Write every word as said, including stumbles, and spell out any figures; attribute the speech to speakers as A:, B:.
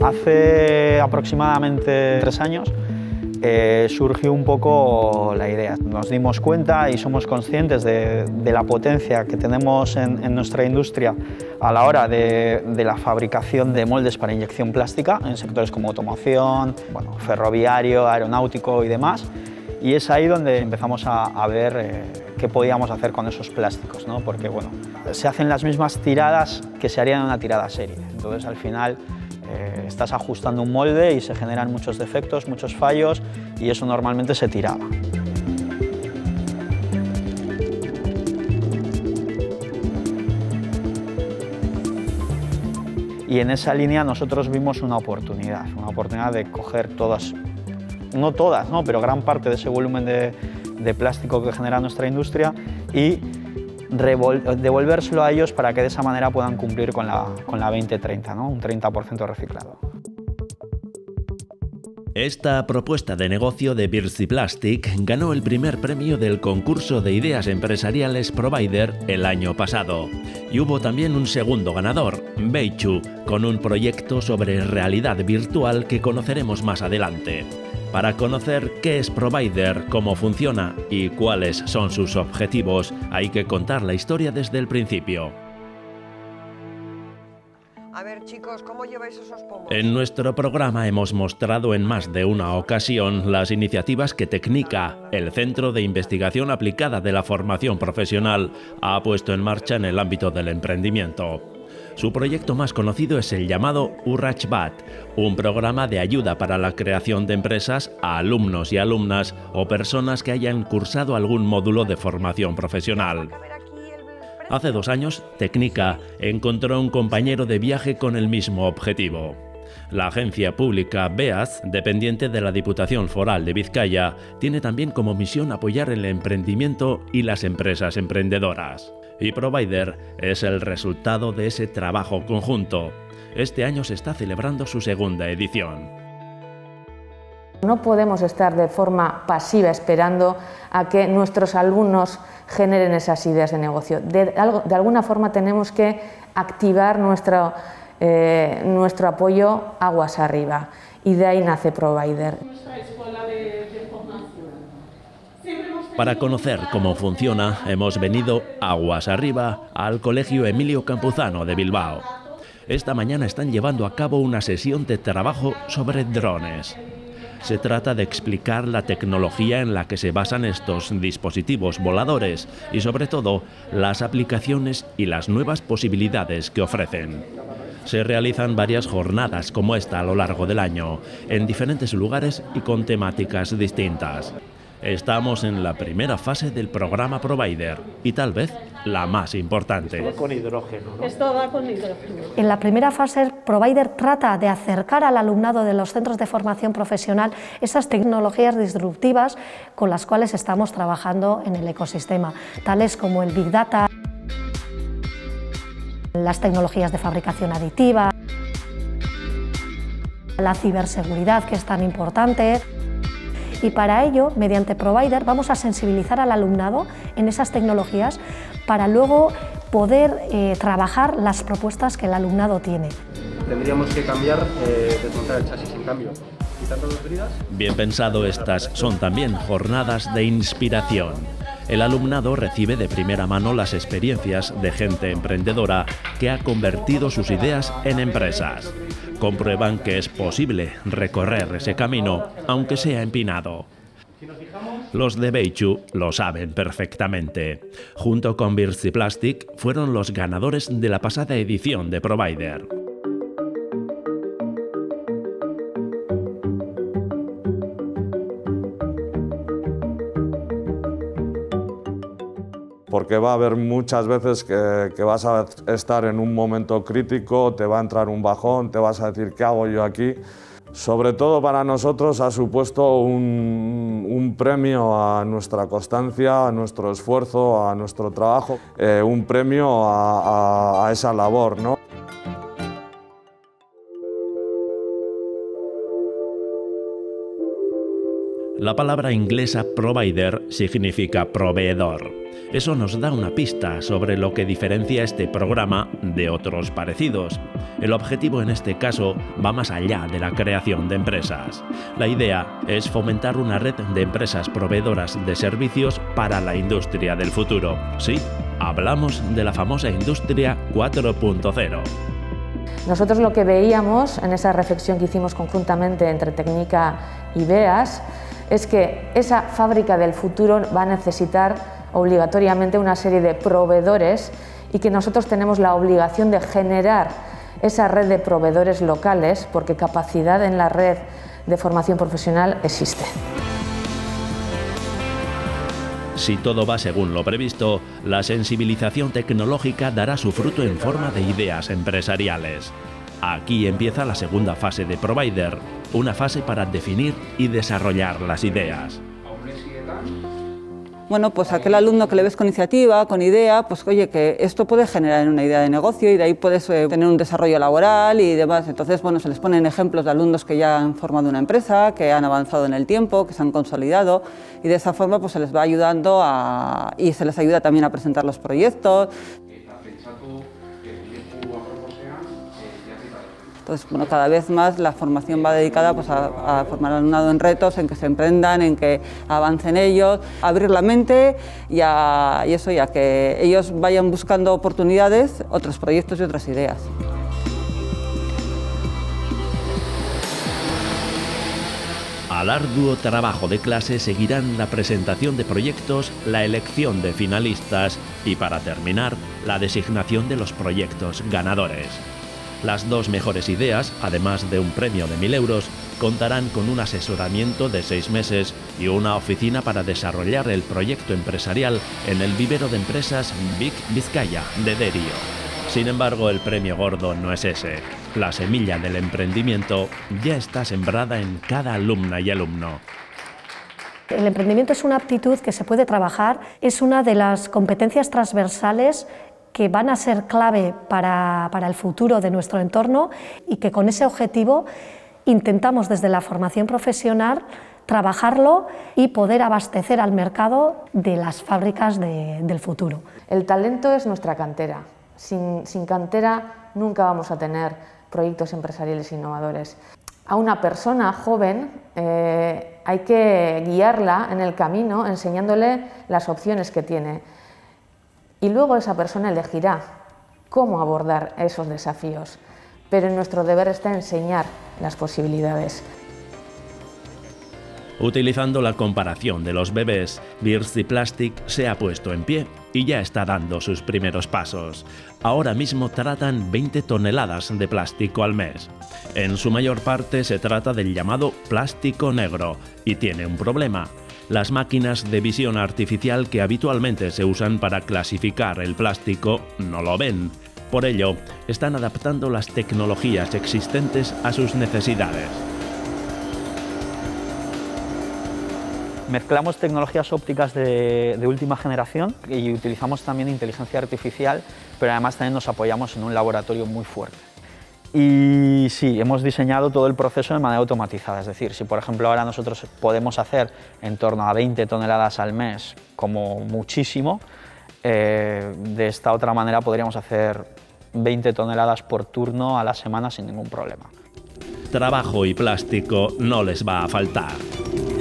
A: Hace aproximadamente tres años eh, surgió un poco la idea. Nos dimos cuenta y somos conscientes de, de la potencia que tenemos en, en nuestra industria a la hora de, de la fabricación de moldes para inyección plástica en sectores como automoción, bueno, ferroviario, aeronáutico y demás. Y es ahí donde empezamos a, a ver eh, qué podíamos hacer con esos plásticos, ¿no? Porque bueno, se hacen las mismas tiradas que se harían en una tirada serie. Entonces al final eh, estás ajustando un molde y se generan muchos defectos, muchos fallos y eso normalmente se tiraba. Y en esa línea nosotros vimos una oportunidad, una oportunidad de coger todas, no todas, ¿no? pero gran parte de ese volumen de, de plástico que genera nuestra industria y devolvérselo a ellos para que de esa manera puedan cumplir con la, con la veinte treinta, ¿no? Un treinta por ciento reciclado.
B: Esta propuesta de negocio de Birsky Plastic ganó el primer premio del concurso de ideas empresariales Provider el año pasado. Y hubo también un segundo ganador, Beichu, con un proyecto sobre realidad virtual que conoceremos más adelante. Para conocer qué es Provider, cómo funciona y cuáles son sus objetivos, hay que contar la historia desde el principio.
C: A ver, chicos, ¿cómo lleváis esos pomos?
B: En nuestro programa hemos mostrado en más de una ocasión las iniciativas que Tecnica, el Centro de Investigación Aplicada de la Formación Profesional, ha puesto en marcha en el ámbito del emprendimiento. Su proyecto más conocido es el llamado Urratxbat, un programa de ayuda para la creación de empresas a alumnos y alumnas o personas que hayan cursado algún módulo de formación profesional. Hace dos años, Tecnica encontró un compañero de viaje con el mismo objetivo. La agencia pública BEAS, dependiente de la Diputación Foral de Vizcaya, tiene también como misión apoyar el emprendimiento y las empresas emprendedoras. Y Provider es el resultado de ese trabajo conjunto. Este año se está celebrando su segunda edición.
D: No podemos estar de forma pasiva esperando a que nuestros alumnos generen esas ideas de negocio. De, algo, de alguna forma tenemos que activar nuestro, eh, nuestro apoyo aguas arriba y de ahí nace Provider.
B: Para conocer cómo funciona, hemos venido aguas arriba al Colegio Emilio Campuzano de Bilbao. Esta mañana están llevando a cabo una sesión de trabajo sobre drones. Se trata de explicar la tecnología en la que se basan estos dispositivos voladores y, sobre todo, las aplicaciones y las nuevas posibilidades que ofrecen. Se realizan varias jornadas como esta a lo largo del año, en diferentes lugares y con temáticas distintas. Estamos en la primera fase del programa Provider y tal vez la más importante.
A: Esto va con hidrógeno, ¿no?
E: Esto va con hidrógeno.
F: En la primera fase, Provider trata de acercar al alumnado de los centros de formación profesional esas tecnologías disruptivas con las cuales estamos trabajando en el ecosistema, tales como el Big Data, las tecnologías de fabricación aditiva, la ciberseguridad, que es tan importante. Y para ello, mediante Provider, vamos a sensibilizar al alumnado en esas tecnologías para luego poder eh, trabajar las propuestas que el alumnado tiene.
G: Tendríamos que cambiar, eh, desmontar el chasis sin cambio. Quitando las bridas.
B: Bien pensado, estas son también jornadas de inspiración. El alumnado recibe de primera mano las experiencias de gente emprendedora que ha convertido sus ideas en empresas. Comprueban que es posible recorrer ese camino, aunque sea empinado. Los de Beichu lo saben perfectamente. Junto con Birsky Plastic fueron los ganadores de la pasada edición de Provider.
H: Porque va a haber muchas veces que, que vas a estar en un momento crítico, te va a entrar un bajón, te vas a decir ¿qué hago yo aquí? Sobre todo para nosotros ha supuesto un, un premio a nuestra constancia, a nuestro esfuerzo, a nuestro trabajo, eh, un premio a, a, a esa labor, ¿no?
B: La palabra inglesa provider significa proveedor. Eso nos da una pista sobre lo que diferencia este programa de otros parecidos. El objetivo en este caso va más allá de la creación de empresas. La idea es fomentar una red de empresas proveedoras de servicios para la industria del futuro. Sí, hablamos de la famosa industria cuatro punto cero.
D: Nosotros lo que veíamos en esa reflexión que hicimos conjuntamente entre Tecnica y BEAS es que esa fábrica del futuro va a necesitar obligatoriamente una serie de proveedores y que nosotros tenemos la obligación de generar esa red de proveedores locales porque capacidad en la red de formación profesional existe.
B: Si todo va según lo previsto, la sensibilización tecnológica dará su fruto en forma de ideas empresariales. Aquí empieza la segunda fase de Provider, una fase para definir y desarrollar las ideas.
E: Bueno, pues aquel alumno que le ves con iniciativa, con idea, pues oye, que esto puede generar una idea de negocio y de ahí puedes eh, tener un desarrollo laboral y demás. Entonces, bueno, se les ponen ejemplos de alumnos que ya han formado una empresa, que han avanzado en el tiempo, que se han consolidado y de esa forma pues se les va ayudando a, y se les ayuda también a presentar los proyectos. Entonces, bueno, cada vez más la formación va dedicada pues, a, a formar al alumnado en retos, en que se emprendan, en que avancen ellos, a abrir la mente y, a, y eso, y a que ellos vayan buscando oportunidades, otros proyectos y otras ideas.
B: Al arduo trabajo de clase seguirán la presentación de proyectos, la elección de finalistas y, para terminar, la designación de los proyectos ganadores. Las dos mejores ideas, además de un premio de mil euros, contarán con un asesoramiento de seis meses y una oficina para desarrollar el proyecto empresarial en el vivero de empresas Vic Vizcaya de Derio. Sin embargo, el premio gordo no es ese. La semilla del emprendimiento ya está sembrada en cada alumna y alumno.
F: El emprendimiento es una aptitud que se puede trabajar, es una de las competencias transversales que van a ser clave para, para el futuro de nuestro entorno y que con ese objetivo intentamos desde la formación profesional trabajarlo y poder abastecer al mercado de las fábricas de, del futuro.
D: El talento es nuestra cantera. Sin, sin cantera nunca vamos a tener proyectos empresariales innovadores. A una persona joven eh, hay que guiarla en el camino enseñándole las opciones que tiene. Y luego esa persona elegirá cómo abordar esos desafíos, pero en nuestro deber está enseñar las posibilidades.
B: Utilizando la comparación de los bebés, Birsty Plastic se ha puesto en pie y ya está dando sus primeros pasos. Ahora mismo tratan veinte toneladas de plástico al mes. En su mayor parte se trata del llamado plástico negro y tiene un problema. Las máquinas de visión artificial que habitualmente se usan para clasificar el plástico no lo ven. Por ello, están adaptando las tecnologías existentes a sus necesidades.
A: Mezclamos tecnologías ópticas de, de última generación y utilizamos también inteligencia artificial, pero además también nos apoyamos en un laboratorio muy fuerte. Y sí, hemos diseñado todo el proceso de manera automatizada, es decir, si por ejemplo ahora nosotros podemos hacer en torno a veinte toneladas al mes, como muchísimo, eh, de esta otra manera podríamos hacer veinte toneladas por turno a la semana sin ningún problema.
B: Trabajo y plástico no les va a faltar.